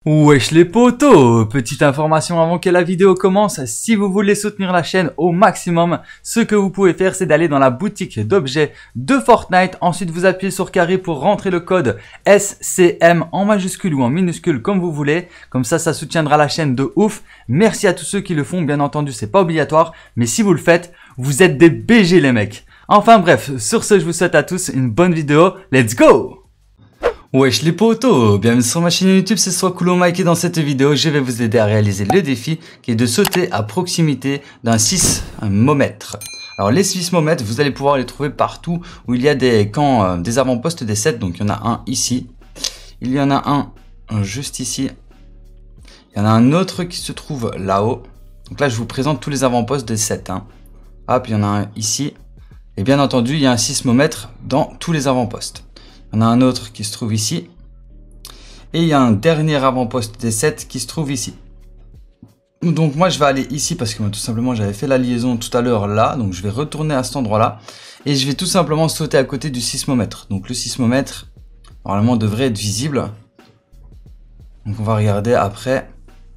Wesh les potos, petite information avant que la vidéo commence, si vous voulez soutenir la chaîne au maximum, ce que vous pouvez faire c'est d'aller dans la boutique d'objets de Fortnite, ensuite vous appuyez sur carré pour rentrer le code SCM en majuscule ou en minuscule comme vous voulez, comme ça soutiendra la chaîne de ouf. Merci à tous ceux qui le font, bien entendu c'est pas obligatoire, mais si vous le faites, vous êtes des BG les mecs. Enfin bref, sur ce je vous souhaite à tous une bonne vidéo, let's go! Wesh les potos, bienvenue sur ma chaîne YouTube, c'est Soiscoolo Mike et dans cette vidéo je vais vous aider à réaliser le défi qui est de sauter à proximité d'un sismomètre. Alors les sismomètres vous allez pouvoir les trouver partout où il y a des camps, des avant-postes des 7, donc il y en a un ici, il y en a un juste ici, il y en a un autre qui se trouve là-haut, donc là je vous présente tous les avant-postes des 7. Hop, il y en a un ici, et bien entendu il y a un sismomètre dans tous les avant-postes. Il y en a un autre qui se trouve ici. Et il y a un dernier avant-poste des 7 qui se trouve ici. Donc moi je vais aller ici parce que moi, tout simplement j'avais fait la liaison tout à l'heure là. Donc je vais retourner à cet endroit là. Et je vais tout simplement sauter à côté du sismomètre. Donc le sismomètre normalement devrait être visible. Donc on va regarder après.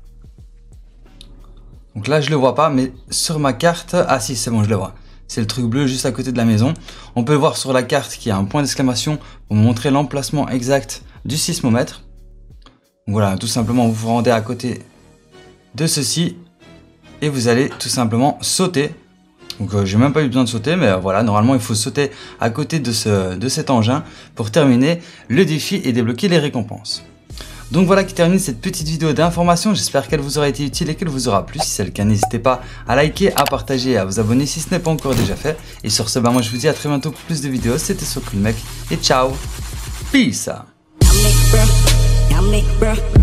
Donc là je le vois pas, mais sur ma carte, ah si c'est bon je le vois. C'est le truc bleu juste à côté de la maison. On peut voir sur la carte qu'il y a un point d'exclamation pour montrer l'emplacement exact du sismomètre. Donc voilà, tout simplement vous vous rendez à côté de ceci et vous allez tout simplement sauter. Donc j'ai même pas eu besoin de sauter, mais voilà, normalement il faut sauter à côté de cet engin pour terminer le défi et débloquer les récompenses. Donc voilà qui termine cette petite vidéo d'information, j'espère qu'elle vous aura été utile et qu'elle vous aura plu. Si c'est le cas, n'hésitez pas à liker, à partager et à vous abonner si ce n'est pas encore déjà fait. Et sur ce, moi je vous dis à très bientôt pour plus de vidéos, c'était Soiscoolo Mike et ciao, peace.